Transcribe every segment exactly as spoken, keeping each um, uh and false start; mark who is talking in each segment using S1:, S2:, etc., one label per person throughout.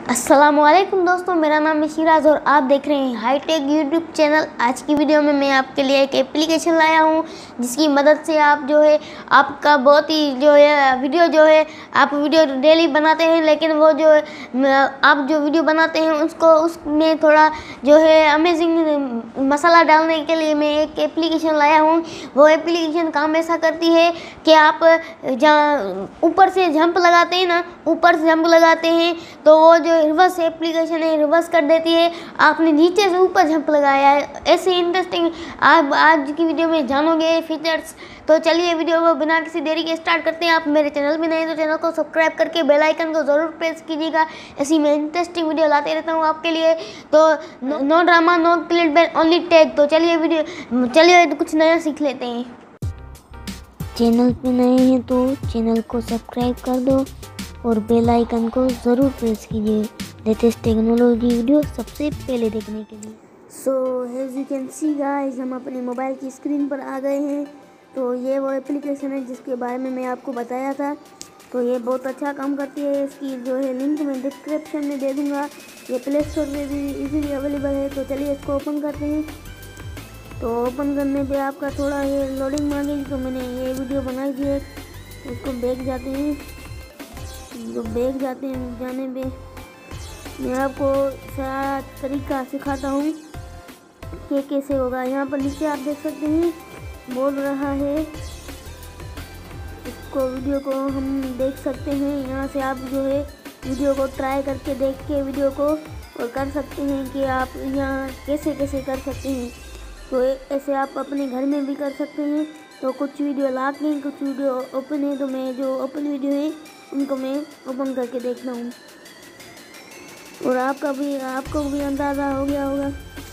S1: अस्सलामुअलैकुम दोस्तों, मेरा नाम है शिराज और आप देख रहे हैं हाईटेक यूट्यूब चैनल। आज की वीडियो में मैं आपके लिए एक एप्लीकेशन लाया हूं जिसकी मदद से आप जो है आपका बहुत ही जो है वीडियो जो है आप वीडियो डेली बनाते हैं, लेकिन वो जो आप जो वीडियो बनाते हैं उसको उसमें थोड़ा जो है अमेजिंग मसाला डालने के लिए मैं एक एप्लीकेशन लाया हूँ। वो एप्लीकेशन काम ऐसा करती है कि आप जहाँ ऊपर से जंप लगाते हैं ना ऊपर से जंप लगाते हैं तो वो जो रिवर्स एप्लीकेशन है रिवर्स कर देती है। आपने नीचे से ऊपर जंप लगाया है, ऐसे इंटरेस्टिंग आप आज की वीडियो में जानोगे फीचर्स। तो चलिए वीडियो को बिना किसी देरी के स्टार्ट करते हैं। आप मेरे चैनल में नए तो चैनल को सब्सक्राइब करके बेल आइकन को ज़रूर प्रेस कीजिएगा। ऐसी मैं इंटरेस्टिंग वीडियो लाते रहता हूँ आपके लिए। तो no, no drama no click bell only tech. तो चलिए वीडियो चलिए कुछ नया सीख लेते हैं।
S2: चैनल पे नए हैं तो चैनल को सब्सक्राइब कर दो और बेल आइकन को ज़रूर प्रेस कीजिए लेटेस्ट टेक्नोलॉजी वीडियो सबसे पहले देखने के लिए।
S1: So as you can see guys, हम अपने मोबाइल की स्क्रीन पर आ गए हैं। तो ये वो एप्लीकेशन है जिसके बारे में मैं आपको बताया था। तो ये बहुत अच्छा काम करती है। इसकी जो है लिंक मैं डिस्क्रिप्शन में दे दूँगा। ये प्ले स्टोर में भी इजीली अवेलेबल है। तो चलिए इसको ओपन करते हैं। तो ओपन करने पे आपका थोड़ा ये लोडिंग मांगेगी। तो मैंने ये वीडियो बनाई थी एक, उसको बैक जाते हैं। जो बैक जाते हैं जाने पे मैं आपको सारा तरीका सिखाता हूँ कि कैसे होगा। यहाँ पर नीचे आप देख सकते हैं बोल रहा है, इसको वीडियो को हम देख सकते हैं। यहाँ से आप जो है वीडियो को ट्राई करके देख के वीडियो को और कर सकते हैं कि आप यहाँ कैसे कैसे कर सकते हैं। तो ऐसे आप अपने घर में भी कर सकते हैं। तो कुछ वीडियो ला के कुछ वीडियो ओपन है, तो मैं जो ओपन वीडियो है उनको मैं ओपन करके देखता हूँ और आपका भी आपको भी अंदाज़ा हो गया होगा।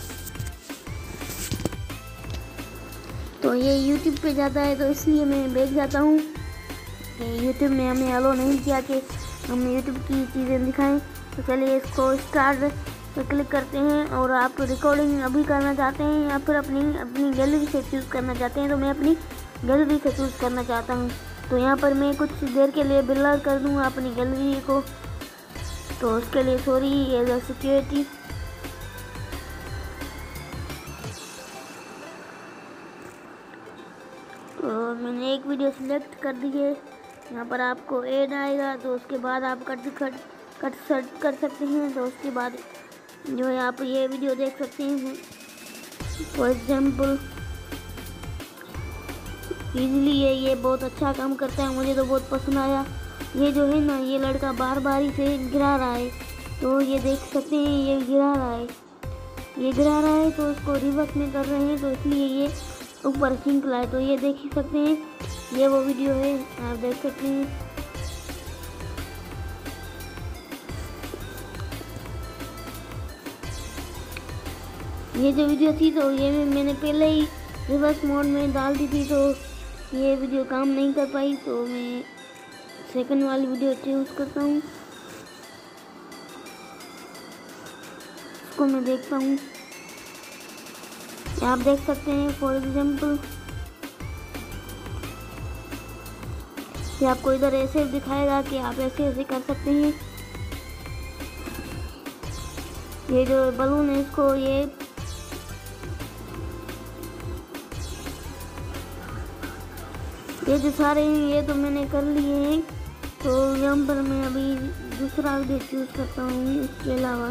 S1: तो ये YouTube पे जाता है तो इसलिए मैं बैठ जाता हूँ। YouTube ने हमें अलो नहीं किया कि हम YouTube की चीज़ें दिखाएं। तो चलिए इसको स्टार्ट पे क्लिक करते हैं। और आप रिकॉर्डिंग अभी करना चाहते हैं या फिर अपनी अपनी गैलरी से चूज़ करना चाहते हैं, तो मैं अपनी गैलरी से चूज़ करना चाहता हूँ। तो यहाँ पर मैं कुछ देर के लिए ब्लर कर दूँगा अपनी गैलरी को। तो उसके लिए सॉरी एज अ सिक्योरिटी। तो मैंने एक वीडियो सिलेक्ट कर दी है। यहाँ पर आपको ऐड आएगा तो उसके बाद आप कट कट कट सर्च कर सकते हैं। तो उसके बाद जो है आप ये वीडियो देख सकते हैं। फॉर एग्जाम्पल इजीली ये ये बहुत अच्छा काम करता है, मुझे तो बहुत पसंद आया। ये जो है ना ये लड़का बार बार ही से गिरा रहा है। तो ये देख सकते हैं ये गिरा रहा है ये गिरा रहा है तो उसको रिवर्स में कर रहे हैं, तो इसलिए ये ऊपर सिंक लाए। तो ये देख ही सकते हैं ये वो वीडियो है, आप देख सकते हैं। ये जो वीडियो थी तो ये मैंने पहले ही रिवर्स मोड में डाल दी थी, तो ये वीडियो काम नहीं कर पाई। तो मैं सेकंड वाली वीडियो चूज़ करता हूँ, इसको मैं देखता हूँ। आप देख सकते हैं फॉर एग्जाम्पल कि आपको इधर ऐसे दिखाएगा कि आप ऐसे ऐसे कर सकते हैं। ये जो बलून है इसको ये ये जो सारे हैं ये तो मैंने कर लिए हैं। तो यहाँ पर मैं अभी दूसरा वीडियो चूज़ करता हूँ इसके अलावा।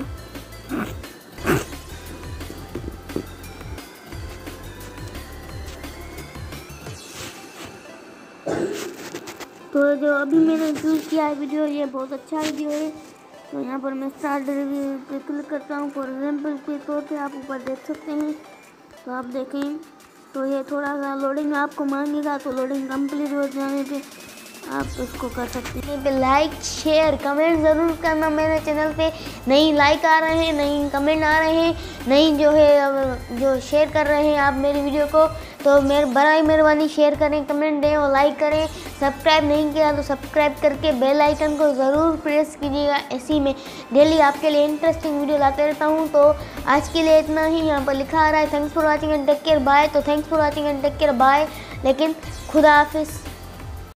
S1: तो जो अभी मैंने चूज़ किया है वीडियो ये बहुत अच्छा वीडियो है। तो यहाँ पर मैं स्टार्ट रिव्यू पे क्लिक करता हूँ। फॉर एग्जाम्पल के तौर पे आप ऊपर देख सकते हैं। तो आप देखें तो ये थोड़ा सा लोडिंग आपको मांगेगा, तो लोडिंग कंप्लीट हो जाने पे आप उसको कर सकते हैं। लाइक शेयर कमेंट ज़रूर करना। मेरे चैनल पे नहीं लाइक आ रहे हैं, नहीं कमेंट आ रहे हैं, नहीं जो है जो शेयर कर रहे हैं आप मेरी वीडियो को, तो मेरे बड़ी मेहरबानी शेयर करें, कमेंट दें और लाइक करें। सब्सक्राइब नहीं किया तो सब्सक्राइब करके बेल आइकन को ज़रूर प्रेस कीजिएगा। ऐसी में डेली आपके लिए इंटरेस्टिंग वीडियो लाते रहता हूँ। तो आज के लिए इतना ही। यहाँ पर लिखा आ रहा है thanks for watching and take care bye. तो thanks for watching and take care bye, लेकिन खुदा हाफिज़।